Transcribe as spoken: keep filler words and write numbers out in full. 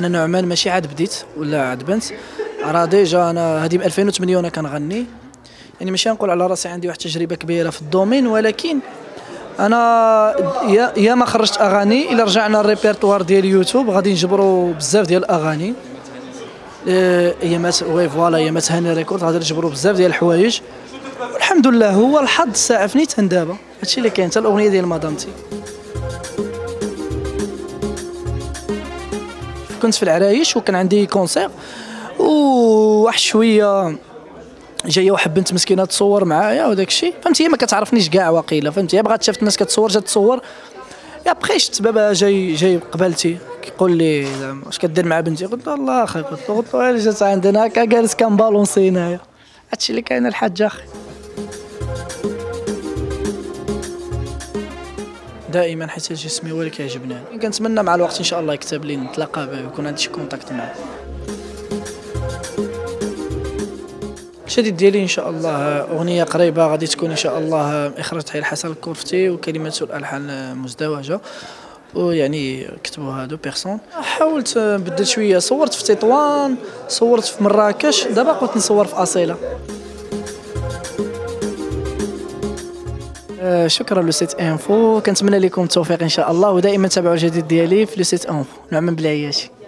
انا نعمان ماشي عاد بديت ولا عاد بنت، راه ديجا انا هذه ب ألفين وثمانية وانا كنغني، يعني ماشي نقول على راسي عندي واحد التجربه كبيره في الدومين، ولكن انا يا يا ما خرجت اغاني. الا رجعنا الريبرتوار ديال يوتيوب غادي نجبروا بزاف ديال الاغاني، ايامات وي فوالا ايامات هاني ريكورد غادي نجبروا بزاف ديال الحوايج، والحمد لله هو الحظ ساعفني حتى دابا. هادشي اللي كاين، حتى الاغنيه ديال مدامتي كنت في العرايش وكان عندي كونسير، وواحد شويه جايه واحد بنت مسكينه تصور معايا وداك الشيء، فهمتي، هي ما كتعرفنيش كاع واقيلا، فهمتي، هي بغات شافت الناس كتصور جات تصور، يا بخي شفت بابا جاي جاي قبالتي كيقول لي زعما واش كدير مع بنتي، قلت له الله اخي، قلت له قلت له جات عندنا هكا جالس كنبالونسي هنايا. هادشي اللي كاين الحاج اخي. دائما حيت الجسمي هو اللي كيعجبني، كنتمنى مع الوقت ان شاء الله يكتب لي نتلاقى به ويكون عندي شي كونتاكت معاه. الجديد ديالي ان شاء الله اغنيه قريبه غادي تكون ان شاء الله اخراج تحية الحسن الكرفتي وكلمات والالحان مزدوجه، ويعني كتبوا هادو بيرسون. حاولت بدلت شويه، صورت في تطوان، صورت في مراكش، دابا قلت نصور في اصيله. آه شكرا لو سيت انفو، كنتمنى لكم التوفيق ان شاء الله، ودائما تابعوا الجديد ديالي في لو سيت انفو. نعمان بالعياشي.